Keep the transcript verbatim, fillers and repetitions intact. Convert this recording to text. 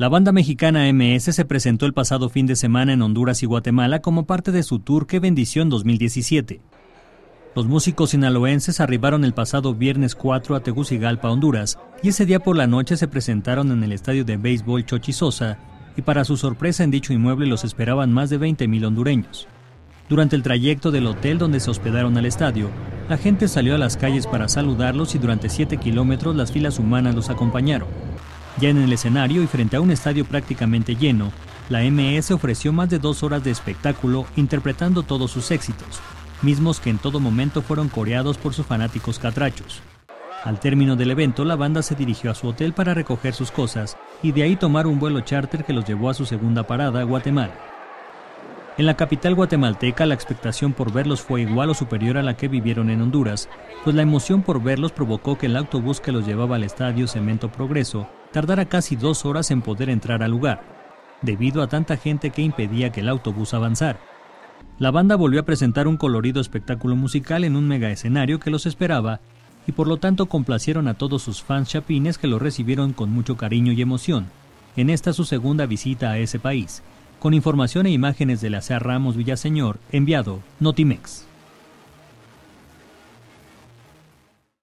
La banda mexicana eme ese se presentó el pasado fin de semana en Honduras y Guatemala como parte de su tour Qué Bendición dos mil diecisiete. Los músicos sinaloenses arribaron el pasado viernes cuatro a Tegucigalpa, Honduras, y ese día por la noche se presentaron en el estadio de béisbol Chochi Sosa, y para su sorpresa en dicho inmueble los esperaban más de veinte mil hondureños. Durante el trayecto del hotel donde se hospedaron al estadio, la gente salió a las calles para saludarlos y durante siete kilómetros las filas humanas los acompañaron. Ya en el escenario y frente a un estadio prácticamente lleno, la eme ese ofreció más de dos horas de espectáculo interpretando todos sus éxitos, mismos que en todo momento fueron coreados por sus fanáticos catrachos. Al término del evento, la banda se dirigió a su hotel para recoger sus cosas y de ahí tomar un vuelo charter que los llevó a su segunda parada, Guatemala. En la capital guatemalteca, la expectación por verlos fue igual o superior a la que vivieron en Honduras, pues la emoción por verlos provocó que el autobús que los llevaba al estadio Cemento Progreso tardara casi dos horas en poder entrar al lugar, debido a tanta gente que impedía que el autobús avanzara. La banda volvió a presentar un colorido espectáculo musical en un mega escenario que los esperaba y por lo tanto complacieron a todos sus fans chapines que los recibieron con mucho cariño y emoción, en esta su segunda visita a ese país. Con información e imágenes de Eleazar Ramos Villaseñor, enviado Notimex.